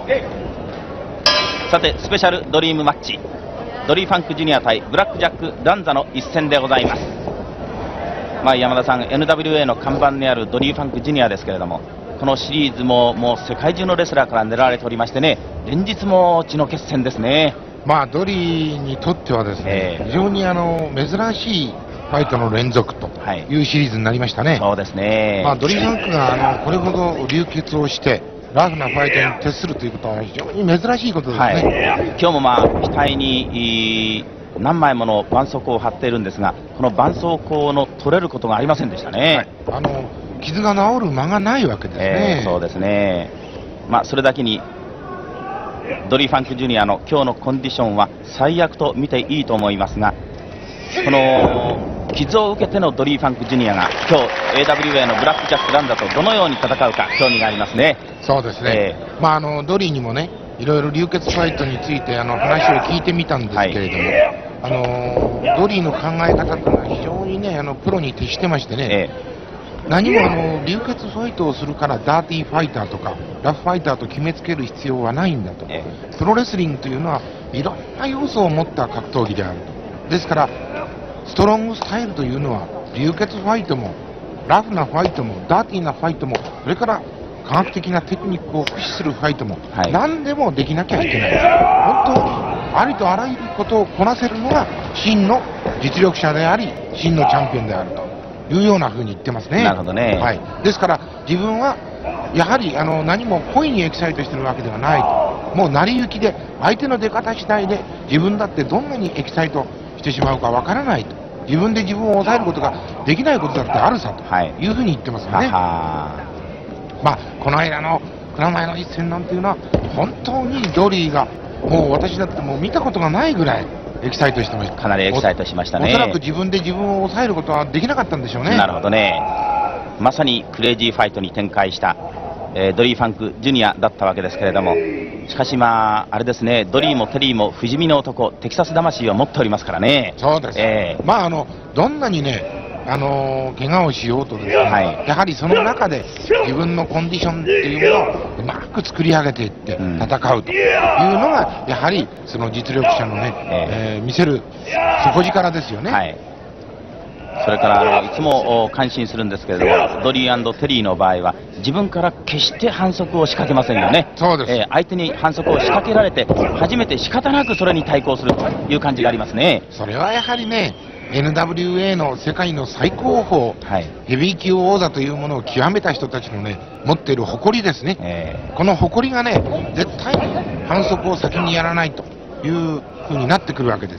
さてスペシャルドリームマッチ、ドリー・ファンク・ジュニア対ブラック・ジャック・ランザの一戦でございます。山田さん、 NWA の看板にあるドリー・ファンク・ジュニアですけれども、このシリーズももう世界中のレスラーから狙われておりましてね、連日も血の決戦ですね。 ドリーにとってはですね、非常に珍しいファイトの連続というシリーズになりましたね。 そうですね。 ドリー・ファンクがこれほど流血をしてラフなファイトに徹するということは非常に珍しいことですね。 今日も額に何枚もの絆創膏を貼っているんですが、この絆創膏の取れることがありませんでしたね。 傷が治る間がないわけですね。 そうですね。それだけにドリー・ファンク・ジュニアの今日のコンディションは最悪と見ていいと思いますが、この傷を受けてのドリー・ファンク・ジュニアが今日 AWA のブラック・ジャック・ランザとどのように戦うか興味がありますね。 そうですね。ドリーにもね、いろいろ流血ファイトについて話を聞いてみたんですけれども、ドリーの考え方というのは非常にね、プロに徹してましてね、何も流血ファイトをするからダーティーファイターとかラフファイターと決めつける必要はないんだと、プロレスリングというのはいろんな要素を持った格闘技であると。ですからストロングスタイルというのは流血ファイトもラフなファイトもダーティーなファイトも、それから科学的なテクニックを駆使するファイトも、何でもできなきゃいけない。本当にありとあらゆることをこなせるのが真の実力者であり真のチャンピオンであるというようなふうに言ってますね。 なるほどね。 ですから自分はやはり何も故意にエキサイトしてるわけではないと。もう成り行きで相手の出方次第で自分だってどんなにエキサイトしてしまうかわからないと。自分で自分を抑えることができないことだってあるさというふうに言ってますよね。この間の蔵前の一戦なんていうのは本当にドリーがもう私だってもう見たことがないぐらいエキサイトしてました。 かなりエキサイトしましたね。 おそらく自分で自分を抑えることはできなかったんでしょうね。 なるほどね。まさにクレイジーファイトに展開した、ドリー・ファンク・ジュニアだったわけですけれども、しかしあれですね、ドリーもテリーも不死身の男、テキサス魂を持っておりますからね。 そうです。どんなにね怪我をしようとですね、やはりその中で自分のコンディションっていうものをうまく作り上げていって戦うというのがやはりその実力者のね、見せる底力ですよね。それからいつも感心するんですけれども、ドリー&テリーの場合は自分から決して反則を仕掛けませんよね。そうです。相手に反則を仕掛けられて初めて仕方なくそれに対抗するという感じがありますね。それはやはりね、NWA の世界の最高峰、ヘビー級王座というものを極めた人たちのね持っている誇りですね。この誇りがね絶対に反則を先にやらないというふうになってくるわけです。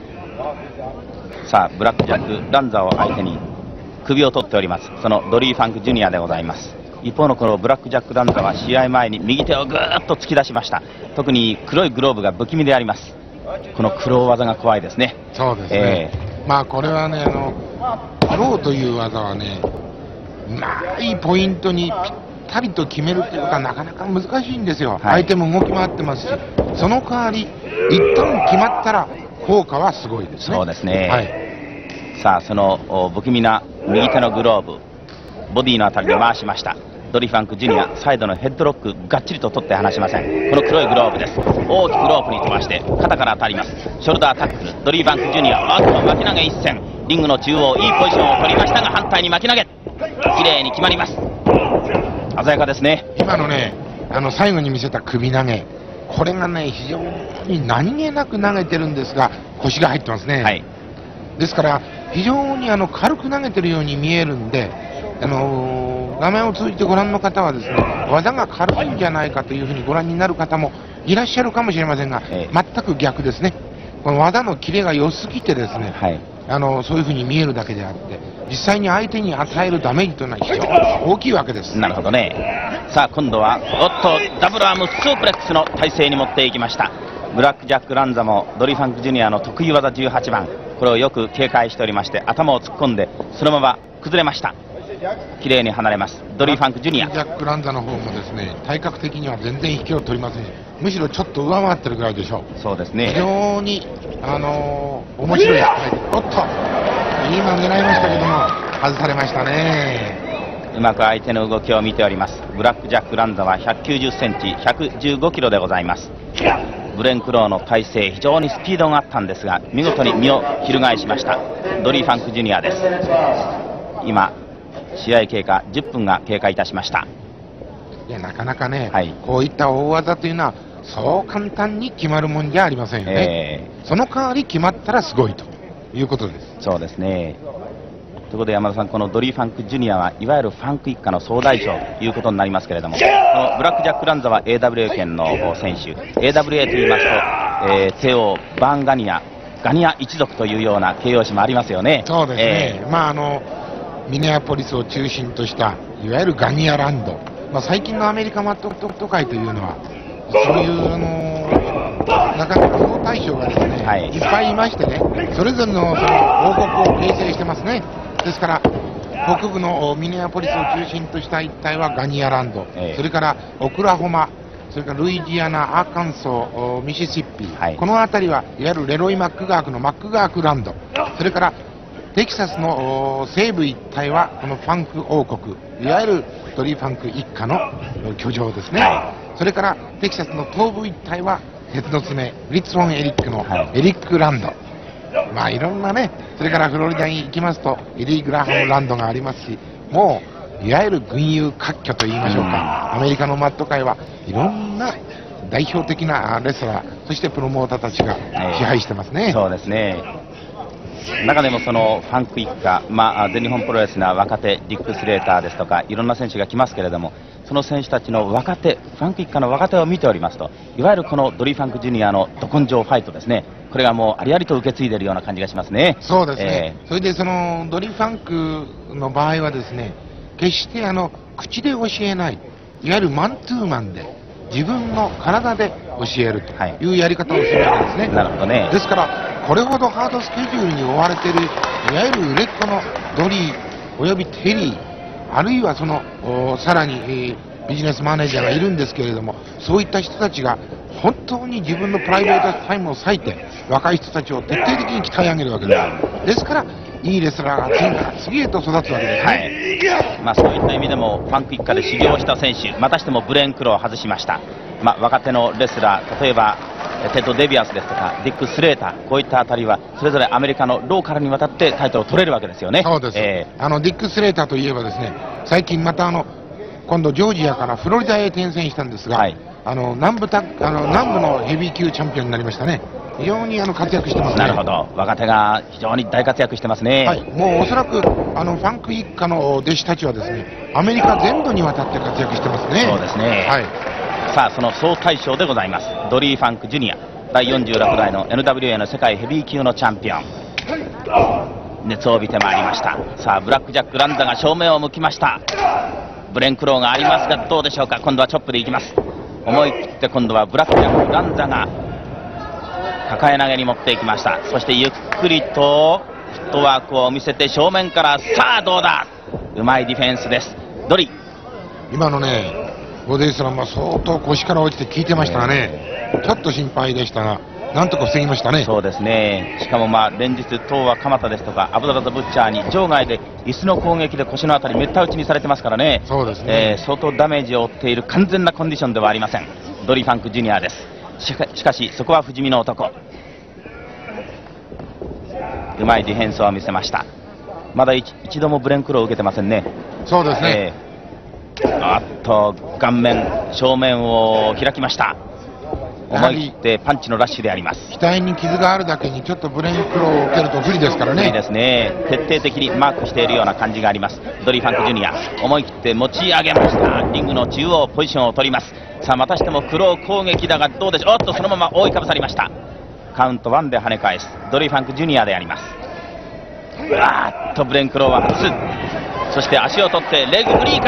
さあブラック・ジャック・ランザを相手に首を取っております、そのドリー・ファンク・ジュニアでございます。一方のこのブラック・ジャック・ランザは試合前に右手をぐーっと突き出しました。特に黒いグローブが不気味であります。この黒技が怖いですね。そうですね。これはねクローという技はねいいポイントにぴったりと決めるということはなかなか難しいんですよ。相手も動き回ってますし、その代わり一旦決まったら効果はすごいですね。そうですね。さあその不気味な右手のグローブ、ボディのあたりに回しました。ドリー・ファンク・ジュニア、サイドのヘッドロックがっちりと取って離しません。この黒いグローブです。大きくロープに飛ばして肩から当たります。ショルダータックル、ドリー・ファンク・ジュニア、巻き投げ一戦、リングの中央いいポジションを取りましたが反対に巻き投げ、綺麗に決まります。鮮やかですね。今のね最後に見せた首投げ、これがね非常に何気なく投げてるんですが腰が入ってますね。ですから非常に軽く投げてるように見えるんで、画面を通じてご覧の方はですね技が軽いんじゃないかというふうにご覧になる方もいらっしゃるかもしれませんが、全く逆ですね。この技のキレが良すぎてですね、そういうふうに見えるだけであって実際に相手に与えるダメージというのは非常に大きいわけです。なるほどね。さあ今度はダブルアームスープレックスの体勢に持っていきました。ブラック・ジャック・ランザもドリー・ファンク・ジュニアの得意技18番、これをよく警戒しておりまして頭を突っ込んでそのまま崩れました。綺麗に離れますドリー・ファンク・ジュニア。ジャック・ランザの方もですね体格的には全然引きを取りません。むしろちょっと上回ってるぐらいでしょう。そうですね。非常に面白いスタイル。おっと今狙いましたけども外されましたね。うまく相手の動きを見ております。 ブラックジャック・ランザは190センチ115キロでございます。ブレンクローの体勢、非常にスピードがあったんですが、見事に身を翻しましたドリー・ファンク・ジュニアです。今試合経過10分が経過いたしました。 いや、なかなかね、 はい、 こういった大技というのはそう簡単に決まるもんじゃありませんよね、その代わり決まったらすごいということです。 そうですね。ということで山田さん、このドリー・ファンク・ジュニアはいわゆるファンク一家の総大将ということになりますけれども、このブラックジャック・ランザは AWA 圏の選手、 AWA といいますと、テオ・バーンガニア一族というような形容詞もありますよね。 そうですね、ミネアポリスを中心としたいわゆるガニアランド、最近のアメリカマット都会というのはそういうなかなか総大将がですね、 はい、 いっぱいいましてね、それぞれの王国を形成してますね。ですから北部のミネアポリスを中心とした一帯はガニアランド、それからオクラホマ、それからルイジアナ、アーカンソー、ミシシッピ、 はい、この辺りはいわゆるレロイ・マックガークのマックガークランド、それからテキサスの西部一帯はこのファンク王国、いわゆるドリー・ファンク一家の居城ですね、はい、それからテキサスの東部一帯は鉄の爪フリッツ・フォン・エリックのエリックランド、いろんなね、それからフロリダに行きますとエリー・グラハムランドがありますし、もういわゆる群雄割拠といいましょうか、アメリカのマット界はいろんな代表的なレスラー、そしてプロモーターたちが支配してますね。 そうですね。中でもそのファンク一家、全日本プロレスな若手ディック・スレーターですとかいろんな選手が来ますけれども、その選手たちの若手、ファンク一家の若手を見ておりますと、いわゆるこのドリー・ファンク・ジュニアのど根性ファイトですね、これがもうありありと受け継いでいるような感じがしますね。 そうですね、それでそのドリー・ファンクの場合はですね、決して口で教えない、いわゆるマントゥーマンで自分の体で教えるというやり方をするわけですね。 なるほどね。 ですからこれほどハードスケジュールに追われているいわゆる売れっ子のドリーおよびテリー、あるいはそのさらに、ビジネスマネージャーがいるんですけれども、そういった人たちが本当に自分のプライベートタイムを割いて若い人たちを徹底的に鍛え上げるわけです。ですからいいレスラーが次から次へと育つわけですね、 はい、そういった意味でもファンク一家で修行した選手、またしてもブレーンクローを外しました。若手のレスラー、例えばテッド・デビアスですとかディック・スレーター、こういったあたりはそれぞれアメリカのローカルにわたってタイトルを取れるわけですよね。 そうです、ディック・スレーターといえばですね、最近また今度ジョージアからフロリダへ転戦したんですが、はい、南部のヘビー級チャンピオンになりましたね。非常に活躍してますね。 なるほど、若手が非常に大活躍してますね。 はい、もうおそらくファンク一家の弟子たちはですね、アメリカ全土にわたって活躍してますね。 そうですね、はい、さあその総大将でございますドリー・ファンク・ジュニア、第46代の NWA の世界ヘビー級のチャンピオン、熱を帯びてまいりました。さあブラックジャック・ランザが正面を向きました。ブレンクローがありますがどうでしょうか。今度はチョップでいきます。思い切って今度はブラックジャック・ランザが抱え投げに持っていきました。そしてゆっくりとフットワークを見せて正面から、さあどうだ、うまいディフェンスですドリ。 今のねボディスラムは相当腰から落ちて効いてましたがね、ちょっと心配でしたがなんとか防ぎましたね。 そうですね。しかも連日東亜蒲田ですとかアブドラザ・ブッチャーに場外で椅子の攻撃で腰のあたりめった打ちにされてますからね。 そうですね、 相当ダメージを負っている完全なコンディションではありませんドリー・ファンク・ジュニアです。しかしそこは不死身の男、うまいディフェンスを見せました。まだ一度もブレンクローを受けてませんね。 そうですね、 顔面正面を開きました。思い切ってパンチのラッシュであります。 額に傷があるだけにちょっとブレンクローを受けると不利ですからね。 不利ですね。徹底的にマークしているような感じがありますドリー・ファンク・ジュニア。思い切って持ち上げました。リングの中央ポジションを取ります。さあまたしてもクロー攻撃だがどうでしょう。そのまま覆いかぶさりました。カウント1で跳ね返すドリー・ファンク・ジュニアであります。ブレンクローは外す。そして足を取ってレッグブリー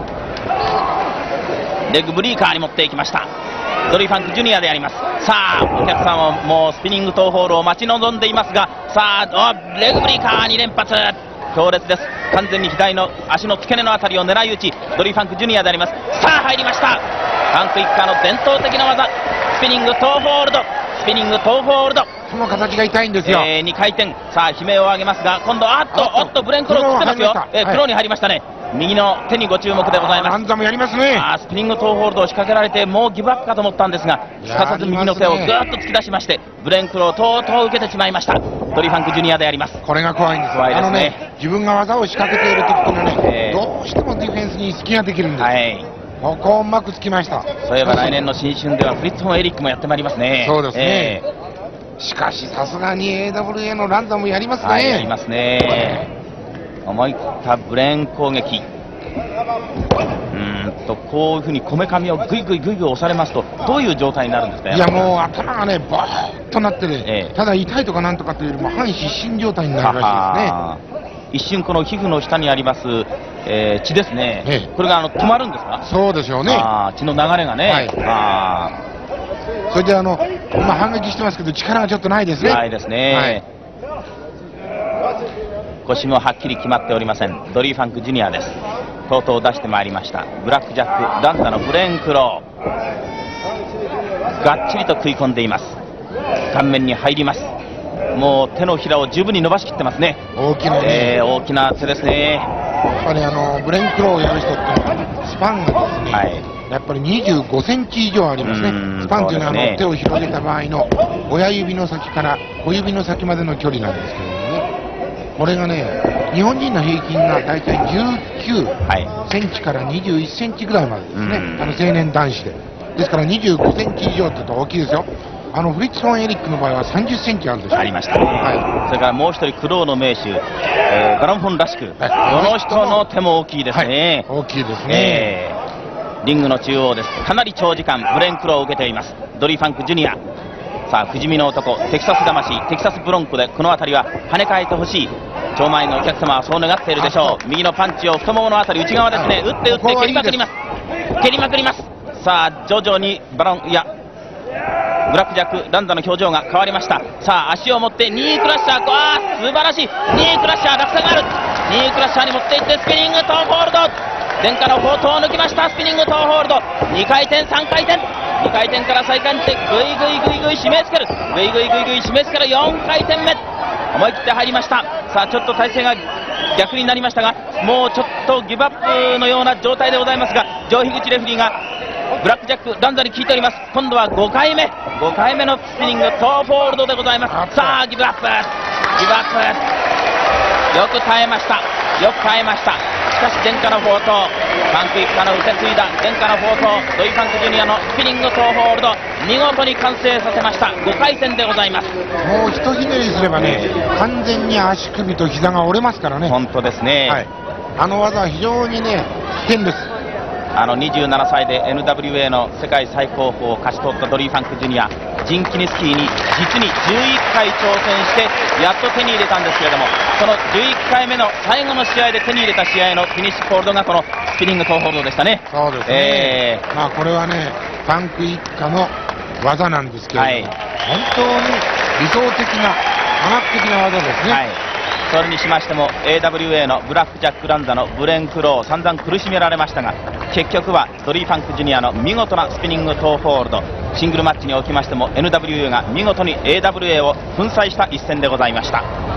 カーに持っていきましたドリー・ファンク・ジュニアであります。さあお客さんはもうスピニングトーホールを待ち望んでいますが、さあレッグブリーカー2連発強烈です。完全に左の足の付け根のあたりを狙い撃ちドリー・ファンク・ジュニアであります。さあ入りました。ファンク一家の伝統的な技、スピニングトーホールド、スピニングトーホールド、 この形が痛いんですよ、 2回転。さあ悲鳴を上げますが今度ブレンクロー食ってますよ。クローに入りましたね。 右の手にご注目でございます。 ランザもやりますね。 スピニングトーホールドを仕掛けられてもうギブアップかと思ったんですが、すかさず右の手をぐーっと突き出しまして、ブレンクローとうとう受けてしまいました。ドリー・ファンク・ジュニアであります。 これが怖いんです。 怖いですね。 自分が技を仕掛けている時っていうのはね、どうしてもディフェンスに隙ができるんです。ここをうまくつきました。 そういえば来年の新春ではフリッツ・フォン・エリックもやってまいりますね。 そうですね。しかしさすがに AWA のランザもやりますね。 やりますね。思い切ったブレーン攻撃。こういうふうにこめかみをぐいぐい押されますとどういう状態になるんですか。 いやもう頭がねバーッとなってね、ただ痛いとかなんとかというよりも半失神状態になるらしいですね。 一瞬この皮膚の下にあります、血ですね、これが止まるんですか。 そうでしょうね。 血の流れがね、 それで今反撃してますけど力がちょっとないですね。 ないですね、腰もはっきり決まっておりません。ドリー・ファンク・ジュニアです。とうとう出してまいりました。ブラックジャックランザのブレーンクロー、がっちりと食い込んでいます。顔面に入ります。もう手のひらを十分に伸ばしきってますね。 大きなね、 大きな手ですね。 やっぱりブレーンクローをやる人ってスパンがですね、やっぱり25センチ以上ありますね。スパンというのは手を広げた場合の親指の先から小指の先までの距離なんですけれどもね、これがね日本人の平均が大体19センチから21センチぐらいまでですね、青年男子で。ですから25センチ以上って言うと大きいですよ。フリッツ・フォン・エリックの場合は30センチあるでしょ。 ありましたね、それからもう一人クローの名手、ガランフォン・ラシク、この人の手も大きいですね、 大きいですね、 リングの中央です。かなり長時間ブレーンクローを受けていますドリー・ファンク・ジュニア。さあ不死身の男、テキサス魂、テキサスブロンコでこの辺りは跳ね返ってほしい。超満員のお客様はそう願っているでしょう。右のパンチを太ももの辺り内側ですね、打って蹴りまくります。蹴りまくります。さあ徐々にブラックジャックランザの表情が変わりました。さあ足を持ってニークラッシャー、素晴らしいニークラッシャー、落差がある。ニークラッシャーに持っていってスピニングトーホールド、前から砲塔を抜きました。スピニングトーホールド、2回転3回転、2回転から再回転、ぐいぐいぐいぐい締め付ける、ぐいぐいぐいぐい締め付ける、4回転目思い切って入りました。さあちょっと体勢が逆になりましたが、もうちょっとギブアップのような状態でございますが、上樋口レフェリーがブラックジャックランザに効いております。今度は5回目のスピニングトーホールドでございます。さあギブアップ、よく耐えました。しかし前科の砲塔、ファンク一家の受け継いだ前科の砲塔、ドリー・ファンク・ジュニアのスピニングトーホールド、見事に完成させました。5回戦でございます。 もうひとひねりすればね、完全に足首と膝が折れますからね。 本当ですね、 あの技は非常にね危険です。 27歳で NWA の世界最高峰を勝ち取ったドリー・ファンク・ジュニア、ジンキニスキーに実に11回挑戦してやっと手に入れたんですけれども、その11回目の最後の試合で手に入れた試合のフィニッシュホールドがこのスピニングトーホールドでしたね。 そうですね、これはねファンク一家の技なんですけれども、本当に理想的な科学的な技ですね。 それにしましても AWA のブラックジャックランザのブレーンクロー、散々苦しめられましたが、結局はドリー・ファンク・ジュニアの見事なスピニングトーホールド、シングルマッチにおきましても NWA が見事に AWA を粉砕した一戦でございました。